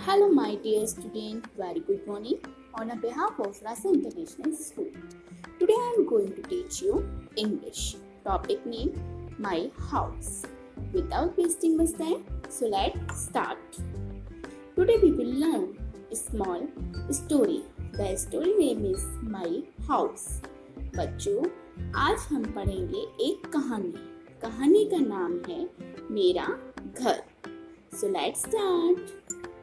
Hello, my dear student. Very good morning. On behalf of Rasa International School, today I am going to teach you English. Topic name: My house. Without wasting much time, so let's start. Today we will learn a small story. The story name is My House. बच्चों, आज हम पढ़ेंगे एक कहानी. कहानी का नाम है मेरा घर. So let's start.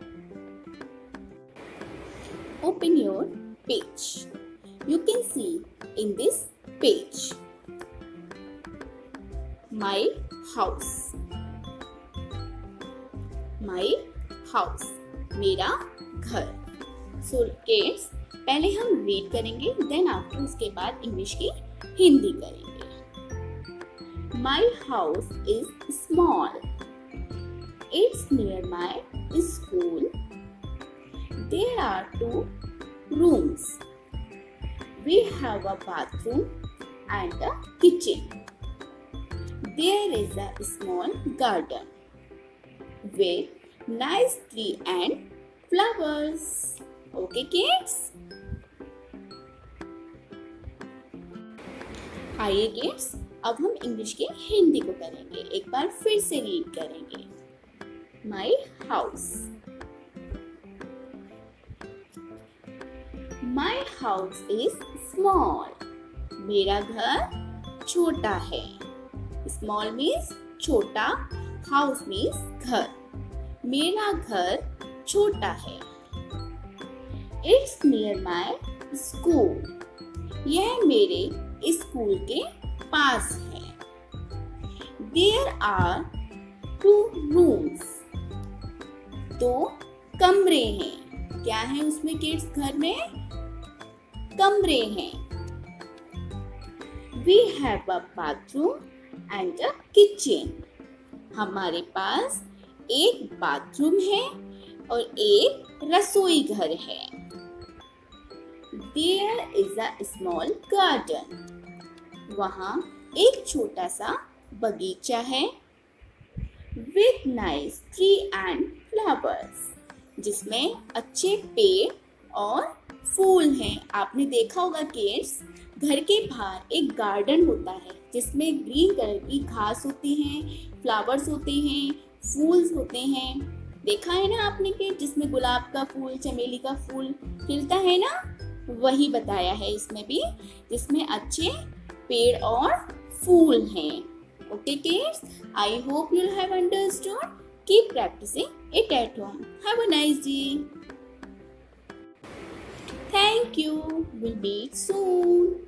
Open your page. You can see in this page my house. My house. मेरा घर. So kids, पहले हम रीड करेंगे, देन आफ्टर उसके बाद इंग्लिश की हिंदी करेंगे. My house is small. It's near my school. There are 2 rooms. We have a bathroom and a kitchen. There is a small garden with nice tree and flowers. Okay, kids? आइए kids, अब हम English की हिंदी को करेंगे. एक बार फिर से read करेंगे. My house. My house is small. मेरा घर छोटा है. Small means छोटा, house means घर. मेरा घर छोटा है. It's near my school. यह मेरे स्कूल के पास है. There are 2 rooms. 2 कमरे हैं. क्या है उसमें किड्स? घर में कमरे हैं. We have a bathroom and a kitchen. हमारे पास एक बाथरूम है और एक रसोई घर है. There is a small garden. वहाँ एक छोटा सा बगीचा है. With nice tree and flowers. जिसमें अच्छे पेड़ और फूल हैं. आपने देखा होगा किड्स, घर के बाहर एक गार्डन होता है जिसमें ग्रीन कलर की घास होती हैं, फ्लावर्स होते हैं, फूल्स होते हैं. देखा है ना आपने कि जिसमें गुलाब का फूल, चमेली का फूल खिलता है ना, वही बताया है इसमें भी, जिसमें अच्छे पेड़ और फूल हैं. Okay kids, I hope you have understood. Keep practicing it at home. Have a nice day. Thank you. We'll meet soon.